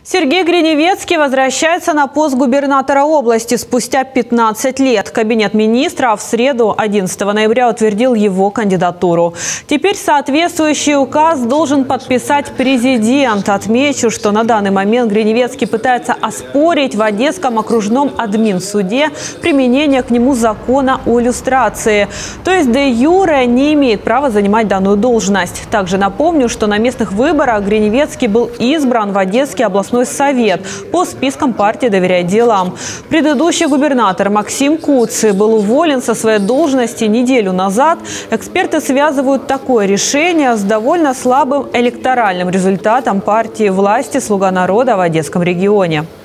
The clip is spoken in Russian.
Сергей Гриневецкий возвращается на пост губернатора области спустя 15 лет. Кабинет министров в среду 11 ноября утвердил его кандидатуру. Теперь соответствующий указ должен подписать президент. Отмечу, что на данный момент Гриневецкий пытается оспорить в Одесском окружном админсуде применение к нему закона о люстрации. То есть де-юре не имеет права занимать данную должность. Также напомню, что на местных выборах Гриневецкий был избран в Одесский областной совет по спискам партии «Доверяй делам». Предыдущий губернатор Максим Куцый был уволен со своей должности неделю назад. Эксперты связывают такое решение с довольно слабым электоральным результатом партии власти «Слуга народа» в Одесском регионе.